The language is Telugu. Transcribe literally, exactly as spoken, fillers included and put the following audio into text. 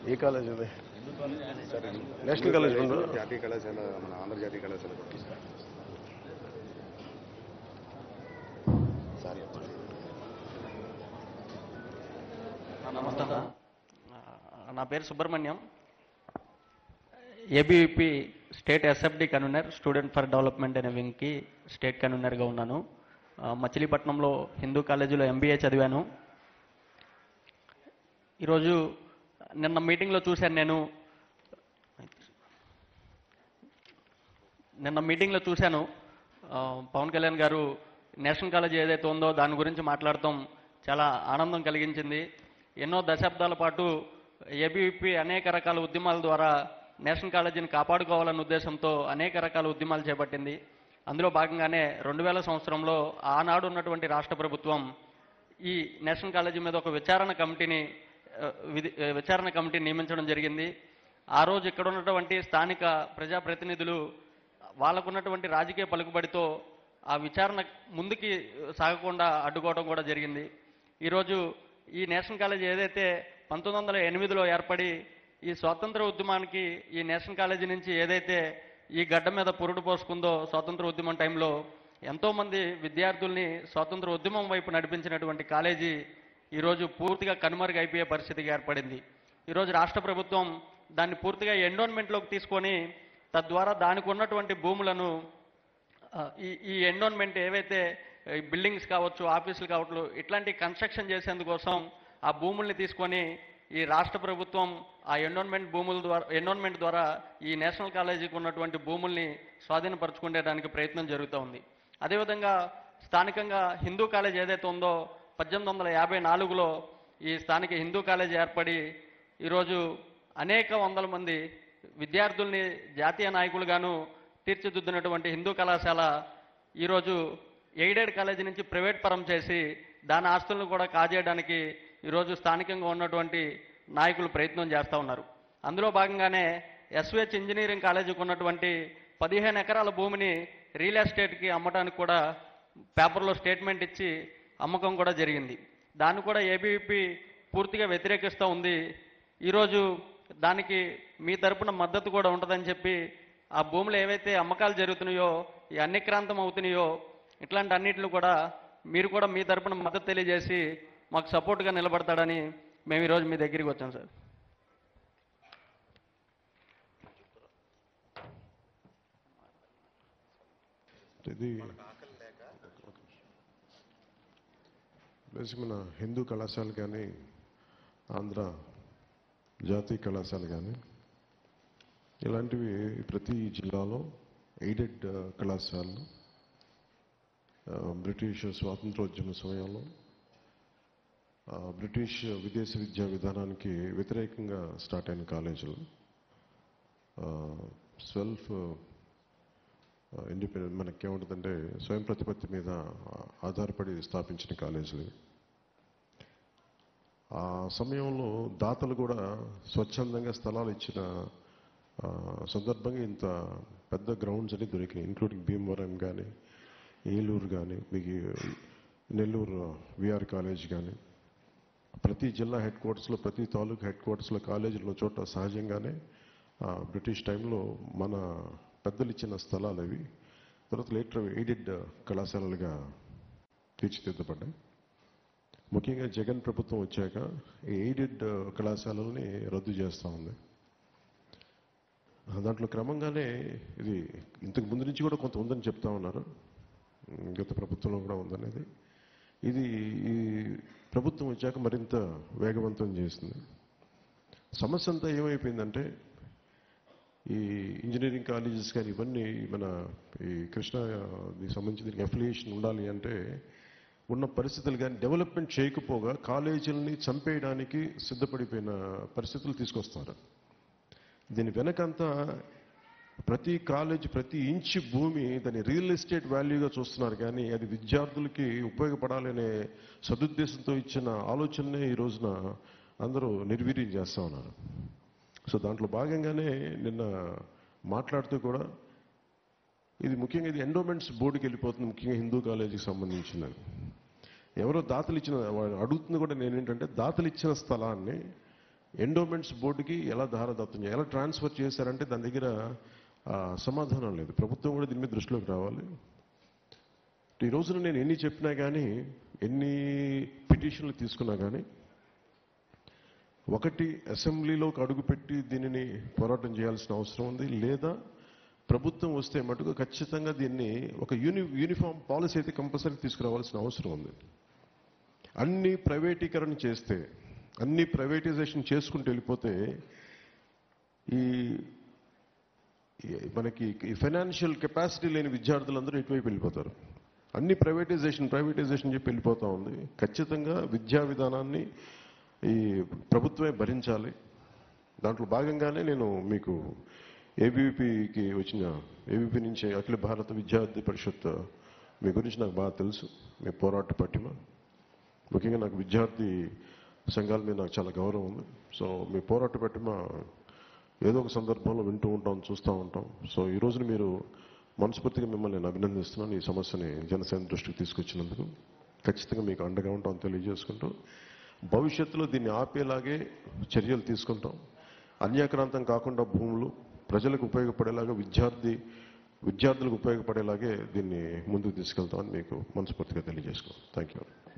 ఏ కాలేజ్ అది? నేషనల్ కాలేజ్ జాతీయ కళాశాల, మన ఆంధ్ర జాతీయ కళాశాల. నమస్తే, నా పేరు Subrahmanyam, ABVP state SFD convener, student for development అనే వింగ్కి స్టేట్ కన్వీనర్గా ఉన్నాను. మచిలీపట్నంలో హిందూ కాలేజీలో ఎంబీఏ చదివాను. ఈరోజు నిన్న మీటింగ్లో చూశాను నేను నిన్న మీటింగ్లో చూశాను పవన్ కళ్యాణ్ గారు నేషనల్ కాలేజ్ ఏదైతే ఉందో దాని గురించి మాట్లాడటం చాలా ఆనందం కలిగించింది. ఎన్నో దశాబ్దాల పాటు ఏబీవీపీ అనేక రకాల ఉద్యమాల ద్వారా నేషనల్ కాలేజీని కాపాడుకోవాలన్న ఉద్దేశంతో అనేక రకాల ఉద్యమాలు చేపట్టింది. అందులో భాగంగానే రెండు వేల సంవత్సరంలో ఆనాడు ఉన్నటువంటి రాష్ట్ర ప్రభుత్వం ఈ నేషనల్ కాలేజీ మీద ఒక విచారణ కమిటీని విధి విచారణ కమిటీని నియమించడం జరిగింది. ఆ రోజు ఇక్కడ ఉన్నటువంటి స్థానిక ప్రజాప్రతినిధులు వాళ్ళకున్నటువంటి రాజకీయ పలుకుబడితో ఆ విచారణ ముందుకి సాగకుండా అడ్డుకోవడం కూడా జరిగింది. ఈరోజు ఈ నేషనల్ కాలేజీ ఏదైతే పంతొమ్మిది వందల ఎనిమిదిలో ఏర్పడి ఈ స్వాతంత్ర ఉద్యమానికి ఈ నేషనల్ కాలేజీ నుంచి ఏదైతే ఈ గడ్డ మీద పురుడు పోసుకుందో స్వాతంత్ర ఉద్యమం టైంలో ఎంతోమంది విద్యార్థుల్ని స్వాతంత్ర ఉద్యమం వైపు నడిపించినటువంటి కాలేజీ ఈరోజు పూర్తిగా కనుమరుగైపోయే పరిస్థితికి ఏర్పడింది. ఈరోజు రాష్ట్ర ప్రభుత్వం దాన్ని పూర్తిగా ఎండోన్మెంట్లోకి తీసుకొని తద్వారా దానికి ఉన్నటువంటి భూములను ఈ ఈ ఎండోన్మెంట్ ఏవైతే బిల్డింగ్స్ కావచ్చు, ఆఫీసులు కావచ్చు, ఇట్లాంటి కన్స్ట్రక్షన్ చేసేందుకోసం ఆ భూముల్ని తీసుకొని ఈ రాష్ట్ర ప్రభుత్వం ఆ ఎండోన్మెంట్ భూముల ద్వారా ఎండోన్మెంట్ ద్వారా ఈ నేషనల్ కాలేజీకి ఉన్నటువంటి భూముల్ని స్వాధీనపరచుకునేదానికి ప్రయత్నం జరుగుతూ ఉంది. అదేవిధంగా స్థానికంగా హిందూ కాలేజ్ ఏదైతే ఉందో పద్దెనిమిది వందల యాభై నాలుగులో ఈ స్థానిక హిందూ కాలేజ్ ఏర్పడి ఈరోజు అనేక వందల మంది విద్యార్థుల్ని జాతీయ నాయకులుగాను తీర్చిదిద్దినటువంటి హిందూ కళాశాల ఈరోజు ఎయిడెడ్ కాలేజీ నుంచి ప్రైవేట్ పరం చేసి దాని ఆస్తులను కూడా కాజేయడానికి ఈరోజు స్థానికంగా ఉన్నటువంటి నాయకులు ప్రయత్నం చేస్తూ ఉన్నారు. అందులో భాగంగానే ఎస్విహెచ్ ఇంజనీరింగ్ కాలేజీకి ఉన్నటువంటి పదిహేను ఎకరాల భూమిని రియల్ ఎస్టేట్కి అమ్మడానికి కూడా పేపర్లో స్టేట్మెంట్ ఇచ్చి అమ్మకం కూడా జరిగింది. దాన్ని కూడా ఏబీవీపీ పూర్తిగా వ్యతిరేకిస్తూ ఉంది. ఈరోజు దానికి మీ తరపున మద్దతు కూడా ఉంటుందని చెప్పి ఆ భూములు ఏవైతే అమ్మకాలు జరుగుతున్నాయో, ఈ అన్యక్రాంతం అవుతున్నాయో, ఇట్లాంటి అన్నింటిని కూడా మీరు కూడా మీ తరపున మద్దతు తెలియజేసి మాకు సపోర్ట్గా నిలబడతాడని మేము ఈరోజు మీ దగ్గరికి వచ్చాం సార్. ఇది మన హిందూ కళాశాల కానీ ఆంధ్ర జాతీయ కళాశాల కానీ ఇలాంటివి ప్రతి జిల్లాలో ఎయిడెడ్ కళాశాలలు బ్రిటిష్ స్వాతంత్రోద్యమ సమయంలో బ్రిటిష్ విదేశీ విద్యా విధానానికి వ్యతిరేకంగా స్టార్ట్ అయిన కాలేజీలు, సెల్ఫ్ ఇండిపెండెంట్ మనకి ఏముంటుందంటే స్వయం ప్రతిపత్తి మీద ఆధారపడి స్థాపించిన కాలేజీలు. ఆ సమయంలో దాతలు కూడా స్వచ్ఛందంగా స్థలాలు ఇచ్చిన సందర్భంగా ఇంత పెద్ద గ్రౌండ్స్ అని దొరికినాయి, ఇంక్లూడింగ్ భీమవరం కానీ, ఏలూరు కానీ, మీకు నెల్లూరు విఆర్ కాలేజ్ కానీ, ప్రతి జిల్లా హెడ్ క్వార్టర్స్లో, ప్రతి తాలూకు హెడ్ క్వార్టర్స్లో కాలేజీలో చోట సహజంగానే బ్రిటిష్ టైంలో మన పెద్దలు ఇచ్చిన స్థలాలు అవి తర్వాత లేటర్ ఎయిడెడ్ కళాశాలలుగా తీర్చిదిద్దబడ్డాయి. ముఖ్యంగా జగన్ ప్రభుత్వం వచ్చాక ఈ ఎయిడెడ్ కళాశాలల్ని రద్దు చేస్తూ ఉంది. దాంట్లో క్రమంగానే ఇది ఇంతకు ముందు నుంచి కూడా కొంత ఉందని చెప్తా ఉన్నారు, గత ప్రభుత్వంలో కూడా ఉందనేది. ఇది ఈ ప్రభుత్వం వచ్చాక మరింత వేగవంతం చేసింది. సమస్య అంతా ఏమైపోయిందంటే ఈ ఇంజనీరింగ్ కాలేజెస్ కానీ ఇవన్నీ మన ఈ కృష్ణాకి సంబంధించి దీనికి అఫిలియేషన్ ఉండాలి అంటే ఉన్న పరిస్థితులు కానీ డెవలప్మెంట్ చేయకపోగా కాలేజీలని చంపేయడానికి సిద్ధపడిపోయిన పరిస్థితులు తీసుకొస్తారు. దీని వెనకంతా ప్రతి కాలేజ్, ప్రతి ఇంచు భూమి దాన్ని రియల్ ఎస్టేట్ వాల్యూగా చూస్తున్నారు, కానీ అది విద్యార్థులకి ఉపయోగపడాలనే సదుద్దేశంతో ఇచ్చిన ఆలోచననే ఈ రోజున అందరూ నిర్వీర్యం చేస్తూ ఉన్నారు. సో దాంట్లో భాగంగానే నిన్న మాట్లాడుతూ కూడా ఇది ముఖ్యంగా ఇది ఎండోమెంట్స్ బోర్డుకి వెళ్ళిపోతుంది, ముఖ్యంగా హిందూ కాలేజీకి సంబంధించినది. ఎవరో దాతలు ఇచ్చిన అడుగుతుంది కూడా నేను ఏంటంటే దాతలు ఇచ్చిన స్థలాన్ని ఎండోమెంట్స్ బోర్డుకి ఎలా దారదత్తం చేయాలి, ఎలా ట్రాన్స్ఫర్ చేశారంటే దాని దగ్గర ఆ, సమాధానం లేదు. ప్రభుత్వం కూడా దీని మీద దృష్టిలోకి రావాలి. ఈ రోజున నేను ఎన్ని చెప్పినా కానీ, ఎన్ని పిటిషన్లు తీసుకున్నా కానీ, ఒకటి అసెంబ్లీలోకి అడుగుపెట్టి దీనిని పోరాటం చేయాల్సిన అవసరం ఉంది. లేదా ప్రభుత్వం వస్తే మటుకు ఖచ్చితంగా దీన్ని ఒక యూని యూనిఫామ్ పాలసీ అయితే కంపల్సరీ తీసుకురావాల్సిన అవసరం ఉంది. అన్ని ప్రైవేటీకరణ చేస్తే, అన్ని ప్రైవేటైజేషన్ చేసుకుంటూ వెళ్ళిపోతే ఈ మనకి ఈ ఫైనాన్షియల్ కెపాసిటీ లేని విద్యార్థులందరూ ఎటువైపు వెళ్ళిపోతారు. అన్ని ప్రైవేటైజేషన్ ప్రైవేటైజేషన్ చెప్పి వెళ్ళిపోతూ ఉంది. ఖచ్చితంగా విద్యా విధానాన్ని ఈ ప్రభుత్వమే భరించాలి. దాంట్లో భాగంగానే నేను మీకు ఏబీవీపీకి వచ్చిన ఏబీవీపీ నుంచి అఖిల భారత విద్యార్థి పరిషత్ మీ గురించి నాకు బాగా తెలుసు. మీ పోరాట పటిమ, ముఖ్యంగా నాకు విద్యార్థి సంఘాల మీద నాకు చాలా గౌరవం ఉంది. సో మీ పోరాట పటిమ ఏదో ఒక సందర్భంలో వింటూ ఉంటాం, చూస్తూ ఉంటాం. సో ఈ రోజున మీరు మనస్ఫూర్తిగా మిమ్మల్ని నేను అభినందిస్తున్నాను. ఈ సమస్యని జనసేన దృష్టికి తీసుకొచ్చినందుకు ఖచ్చితంగా మీకు అండగా ఉంటామని తెలియజేసుకుంటూ, భవిష్యత్తులో దీన్ని ఆపేలాగే చర్యలు తీసుకుంటాం. అన్యాక్రాంతం కాకుండా భూములు ప్రజలకు ఉపయోగపడేలాగా, విద్యార్థి విద్యార్థులకు ఉపయోగపడేలాగే దీన్ని ముందుకు తీసుకెళ్తామని మీకు మనస్ఫూర్తిగా తెలియజేసుకున్నాం. Thank you.